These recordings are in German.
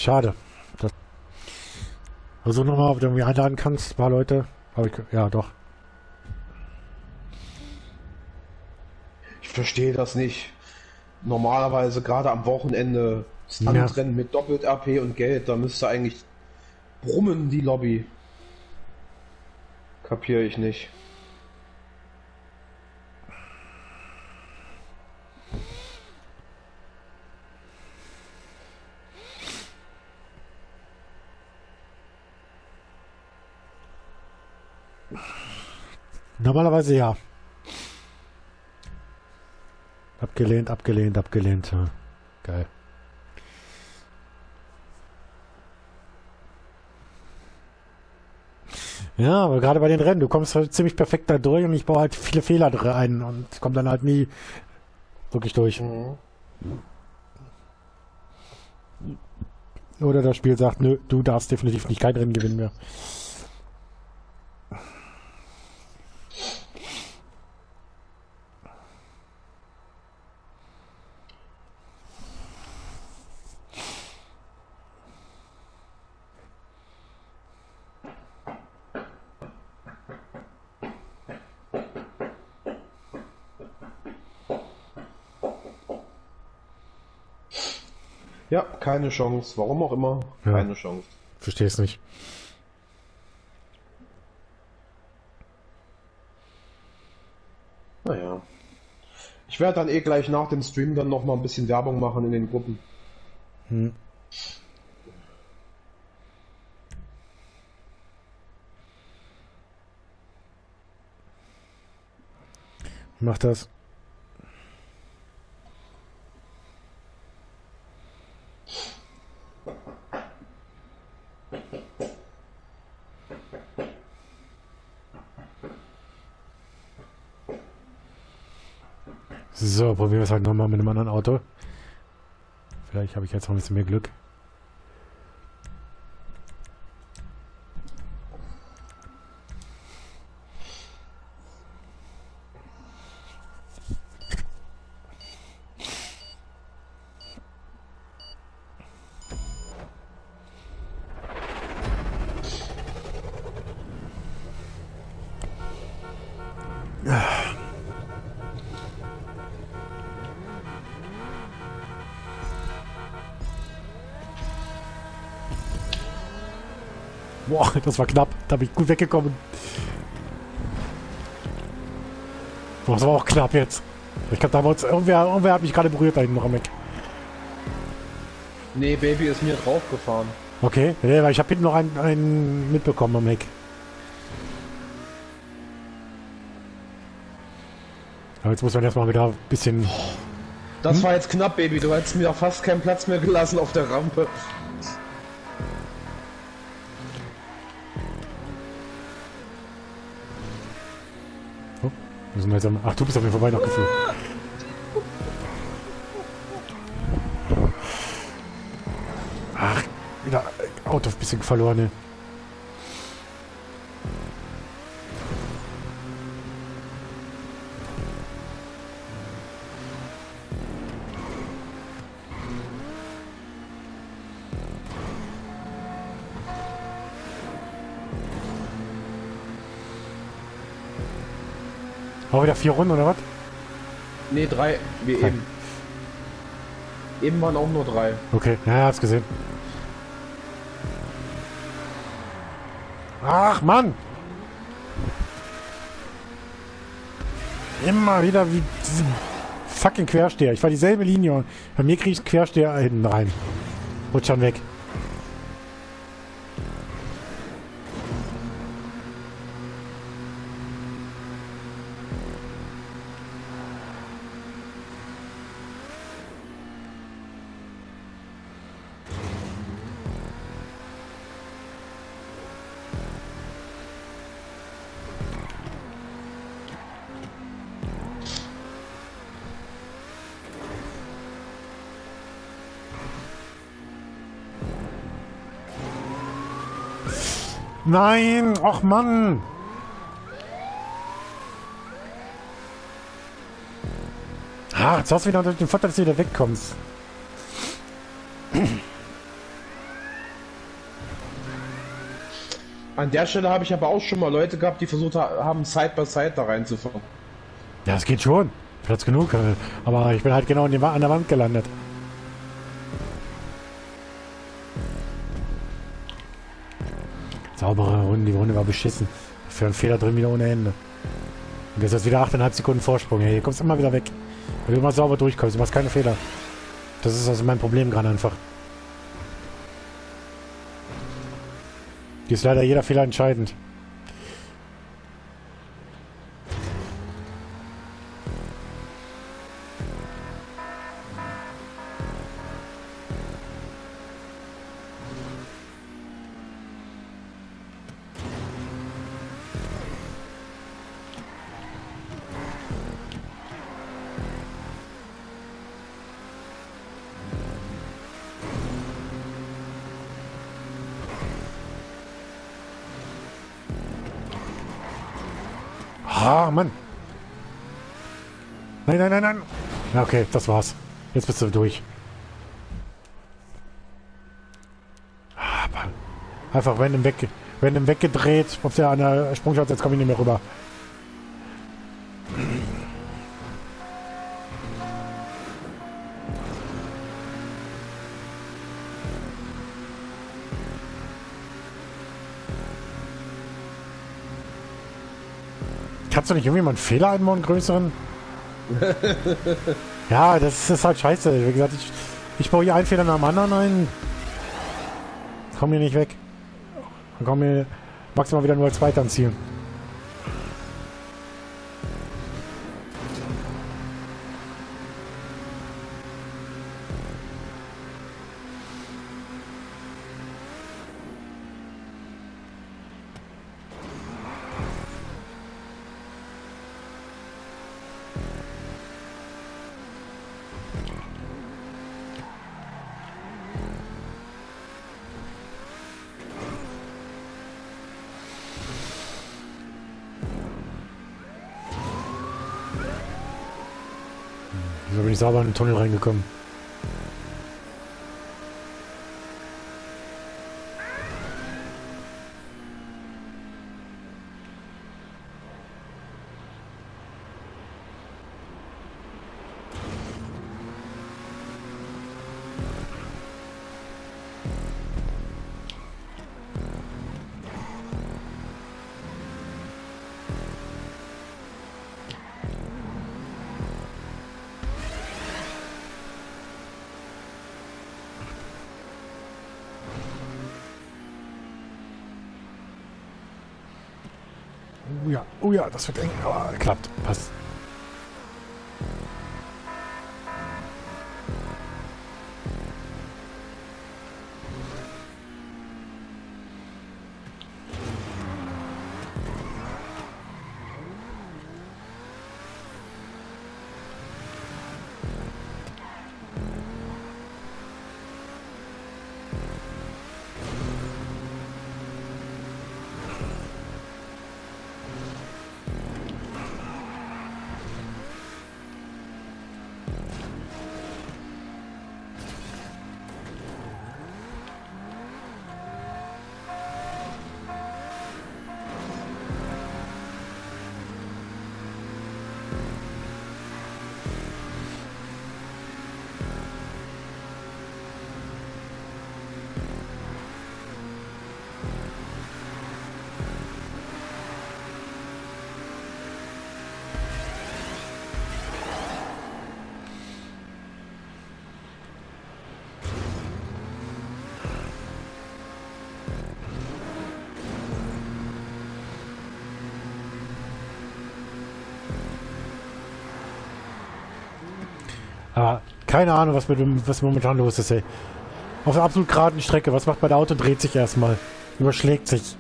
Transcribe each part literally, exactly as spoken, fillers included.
schade. Das also nochmal, ob du irgendwie einladen kannst, ein paar Leute. Aber ich, ja, doch. Ich verstehe das nicht. Normalerweise, gerade am Wochenende, Stuntrennen ja. mit doppelt R P und Geld, da müsste eigentlich brummen die Lobby. Kapiere ich nicht. Normalerweise ja. Abgelehnt, abgelehnt, abgelehnt. Ja. Geil. Ja, aber gerade bei den Rennen, du kommst halt ziemlich perfekt da durch und ich baue halt viele Fehler rein und komme dann halt nie wirklich durch. Mhm. Oder das Spiel sagt, nö, du darfst definitiv nicht kein Rennen gewinnen mehr. Ja, keine Chance. Warum auch immer, ja. keine Chance. Verstehe es nicht. Naja. Ich werde dann eh gleich nach dem Stream dann noch mal ein bisschen Werbung machen in den Gruppen. Hm. Mach das. So, probieren wir es halt nochmal mit einem anderen Auto. Vielleicht habe ich jetzt noch ein bisschen mehr Glück. Boah, das war knapp. Da bin ich gut weggekommen. Boah, das war auch knapp jetzt. Ich glaube, damals, irgendwer, irgendwer hat mich gerade berührt da hinten noch am Weg. Nee, Baby ist mir draufgefahren. Okay, ja, weil ich habe hinten noch einen, einen mitbekommen am Weg. Aber jetzt muss man erstmal wieder ein bisschen... Das hm? war jetzt knapp, Baby. Du hättest mir fast keinen Platz mehr gelassen auf der Rampe. Oh, müssen wir jetzt am... Ach, du bist auf mir vorbei noch geflogen. Ach, wieder Auto ein bisschen verloren, ne? Auch wieder vier Runden, oder was? Ne, drei, wie drei. eben. Eben waren auch nur drei. Okay, ja, hab's gesehen. Ach, Mann! Immer wieder wie fucking Quersteher. Ich war dieselbe Linie und bei mir krieg ich einen Quersteher hinten rein. Rutsch schon weg. Nein! Och Mann! Ah, jetzt hast du wieder den Vorteil, dass du wieder wegkommst. An der Stelle habe ich aber auch schon mal Leute gehabt, die versucht haben, Side by Side da reinzufahren. Ja, das geht schon. Platz genug. Aber ich bin halt genau an, die, an der Wand gelandet. Saubere Runde. Die Runde war beschissen. Für einen Fehler drin wieder ohne Ende. Und jetzt ist wieder achteinhalb Sekunden Vorsprung. Hey, hier kommst du immer wieder weg. Weil du immer sauber durchkommst. Du machst keine Fehler. Das ist also mein Problem gerade einfach. Hier ist leider jeder Fehler entscheidend. Ah, Mann. Nein, nein, nein, nein. Ja, okay, das war's. Jetzt bist du durch. Aber einfach random, weg, random weggedreht. Auf der, an der Sprungschanze, jetzt komme ich nicht mehr rüber. Kannst du nicht irgendwie mal einen Fehler einbauen, einen größeren? Ja, das ist halt scheiße. Wie gesagt, ich, ich baue hier einen Fehler nach dem anderen ein. Komm hier nicht weg. Dann komm hier maximal wieder nur als Zweiter ans Ziel. So bin ich sauber in den Tunnel reingekommen. Oh ja, oh ja, das wird eng, aber klappt, passt. Aber keine Ahnung, was, mit dem, was momentan los ist, ey. Auf der absolut geraden Strecke. Was macht bei der Auto? Dreht sich erstmal. Überschlägt sich.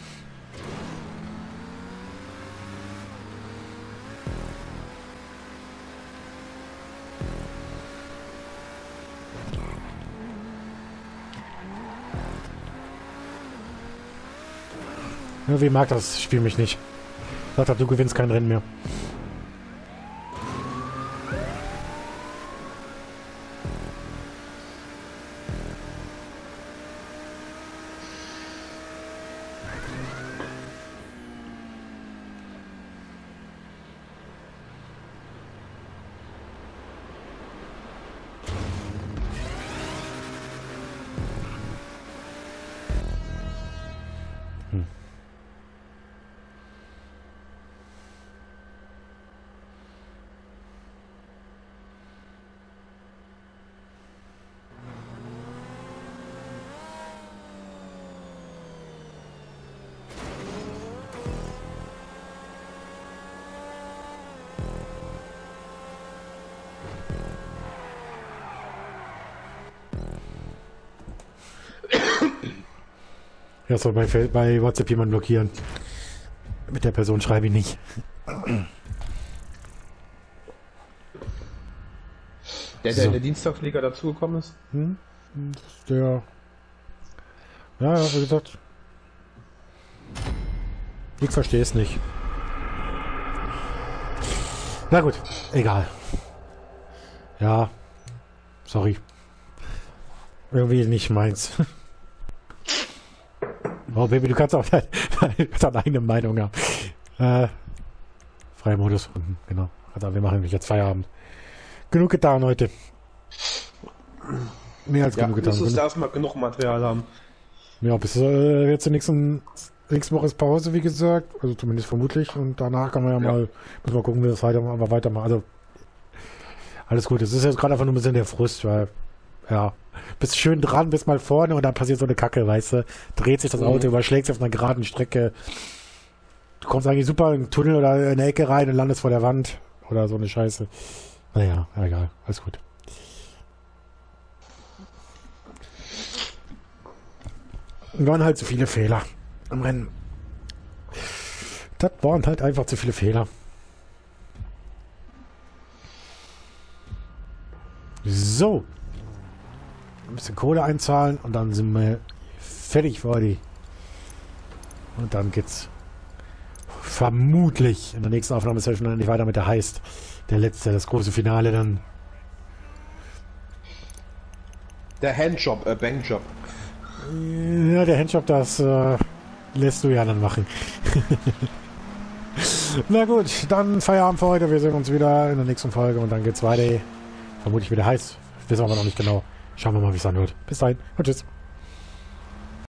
Irgendwie mag das Spiel mich nicht. Sagt, du gewinnst kein Rennen mehr. Ja, soll bei, bei WhatsApp jemanden blockieren. Mit der Person schreibe ich nicht. Der, der so. in der Dienstagsliga dazugekommen ist? Hm? Das ist der... Ja, ja, wie gesagt. Ich verstehe es nicht. Na gut, egal. Ja, sorry. Irgendwie nicht meins. Oh Baby, du kannst auch deine, deine eigene Meinung haben. Äh, freier Modus, genau. Also wir machen jetzt Feierabend. Genug getan heute. Mehr als ja, genug getan. Du musst erstmal genug Material haben. Ja, bis äh, jetzt zur nächsten, nächsten Woche ist Pause, wie gesagt. Also zumindest vermutlich. Und danach kann man ja, ja. mal, müssen wir gucken, wie wir das weiter, aber weitermachen. Also, alles gut. Es ist jetzt gerade einfach nur ein bisschen der Frust, weil, ja, bist schön dran, bist mal vorne und dann passiert so eine Kacke, weißt du. Dreht sich das Auto, mhm. überschlägt sich auf einer geraden Strecke. Du kommst eigentlich super in den Tunnel oder in eine Ecke rein und landest vor der Wand. Oder so eine Scheiße. Naja, egal. Alles gut. Waren halt zu viele Fehler am Rennen. Das waren halt einfach zu viele Fehler. So. Ein bisschen Kohle einzahlen und dann sind wir fertig für die. Und dann geht's vermutlich in der nächsten Aufnahmesession endlich weiter mit der Heist. Der letzte, das große Finale dann. Der Handjob, äh, Bankjob. Ja, der Handjob, das äh, lässt du ja dann machen. Na gut, dann Feierabend für heute. Wir sehen uns wieder in der nächsten Folge und dann geht's weiter. Vermutlich wieder heiß. Wissen wir aber noch nicht genau. Schauen wir mal, wie es dann wird. Bis dahin und tschüss.